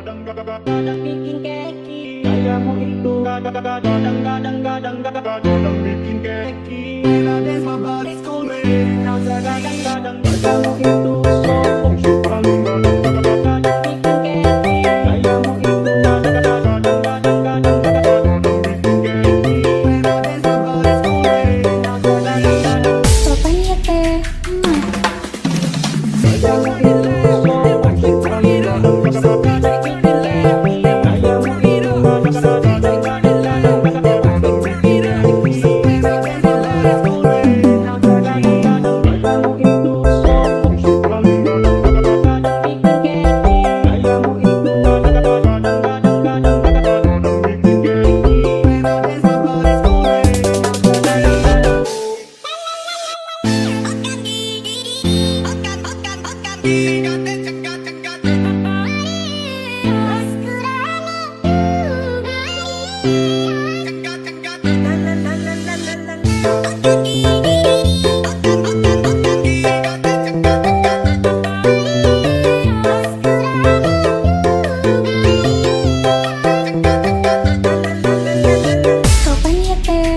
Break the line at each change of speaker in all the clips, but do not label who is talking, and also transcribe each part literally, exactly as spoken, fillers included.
Kadang bikin keki, kamu itu kadang-kadang kadang bikin keki. Kadang-kadang kamu itu sopok paling kadang bikin keki, kamu itu kadang-kadang
Sopan ya teh, sopan ya teh.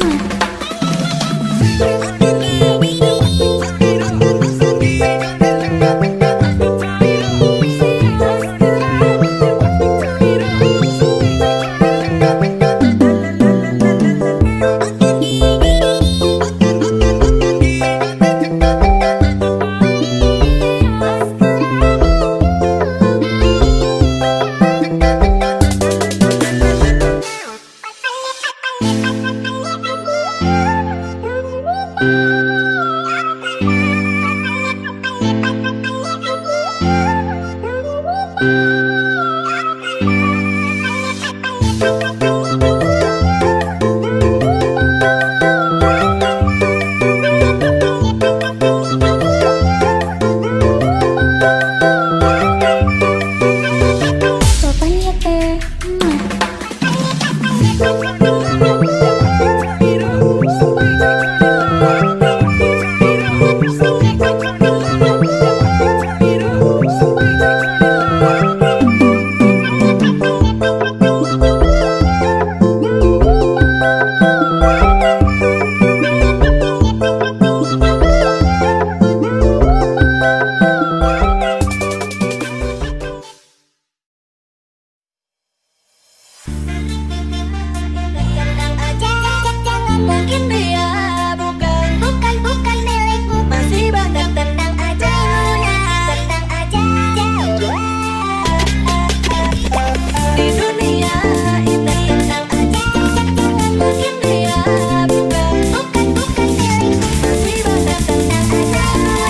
Sopan ya teh.
Mungkin dia bukan, bukan, bukan milikmu. Masih banyak tenang aja, tenang aja. Di dunia ini tenang aja. Mungkin dia bukan, bukan, bukan milikmu. Masih banyak tenang aja,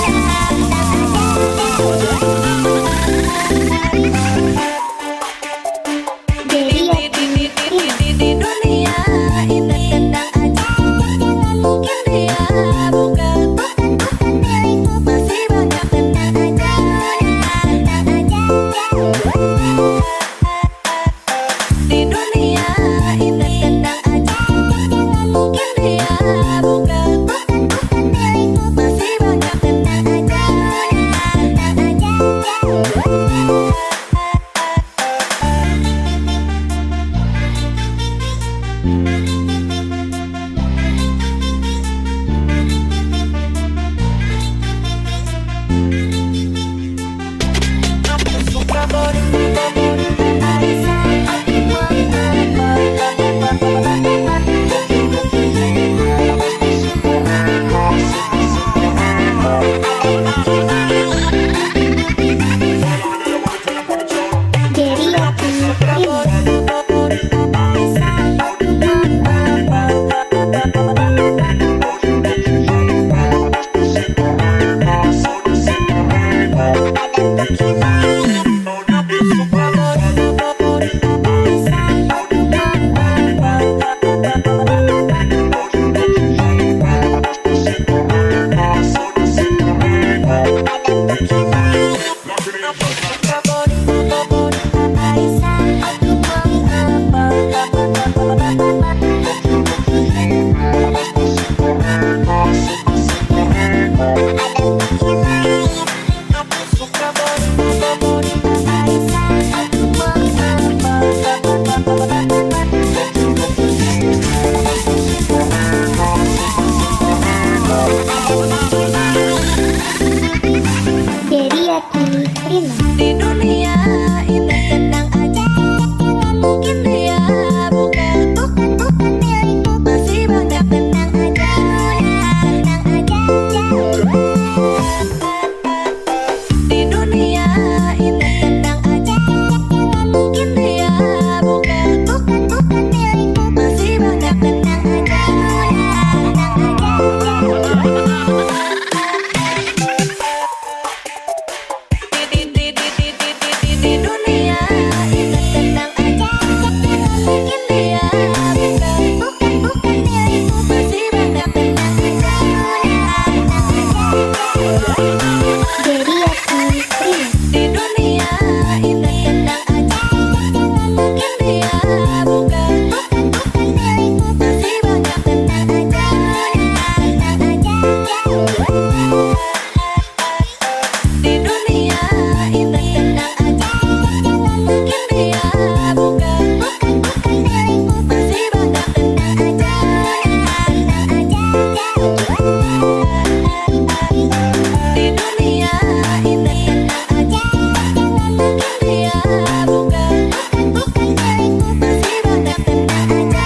tenang aja. Di dunia ini tenang aja. Mungkin dia bukan, bukan, bukan milikmu. Masih banyak tenang aja, tenang aja. Di dunia ini tenang aja. Mungkin dia bukan, bukan, bukan milikmu. Masih banyak tenang aja, tenang aja. Suka body, body, body, body,
Rina.
Di dunia ini tenang aja, jangan mungkin dia bukan bukan bukan milikku. Masih banyak tenang aja, tenang aja. Di dunia ini tenang aja, jangan mungkin dia bukan bukan bukan milikku. Masih banyak tenang aja, tenang aja. Di dunia ini tenang aja, jangan mungkin dia bukan bukan bukan milikku. Masih banyak tenang aja,
Dedi Yati Rina.
di dunia ini tenang aja, jangan mungkin dia bukan bukan bukan milikku. Masih banyak tenang aja, tenang aja. Di dunia ini tenang aja, jangan mungkin dia bukan bukan bukan milikku. Masih banyak tenang aja, tenang aja. Di dunia ini tenang aja, jangan mungkin dia bukan bukan bukan milikku. Masih banyak tenang aja,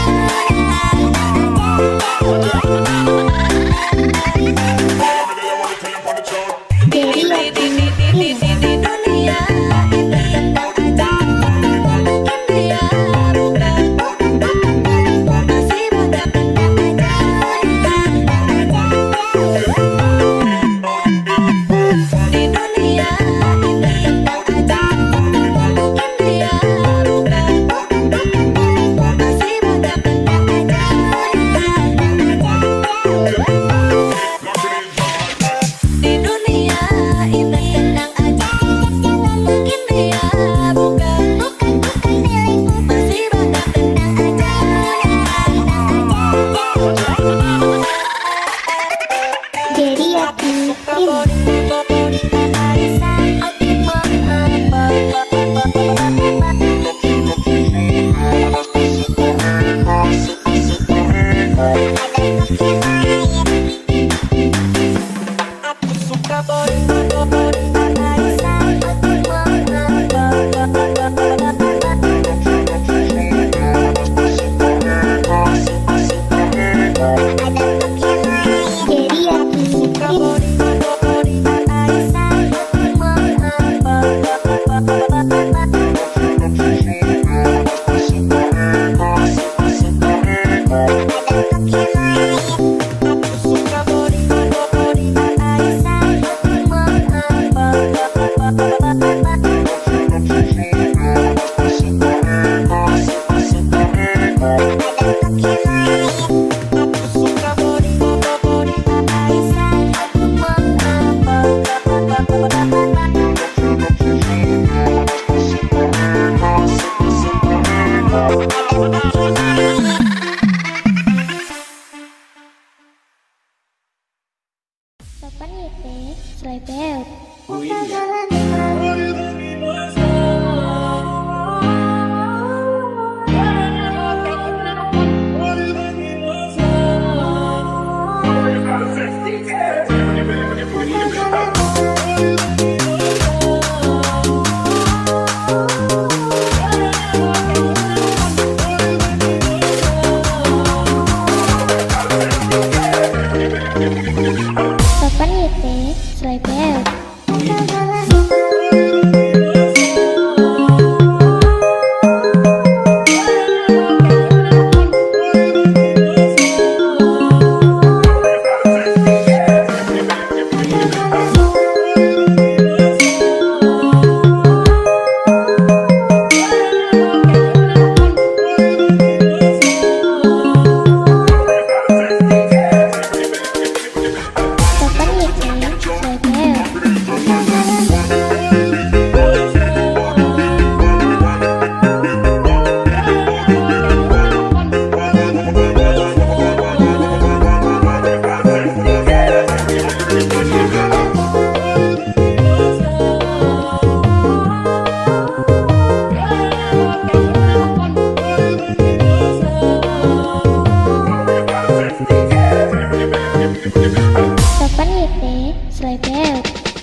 Dedi Yati Rina.
di dunia ini tenang aja, jangan mungkin dia bukan bukan bukan milikku. Masih banyak tenang aja, di dunia ini tenang aja, jangan mungkin dia bukan bukan bukan milikku. Masih banyak tenang aja, di dunia ini tenang aja, jangan mungkin dia bukan bukan bukan milikku. Masih banyak tenang aja,
Dedi Yati Rina. Dedi Yati Rina. Sopan Y T Slaybeut. Sopan Y T Slaybeut. Sopan Y T Slaybeut. Sopan Y T Slaybeut.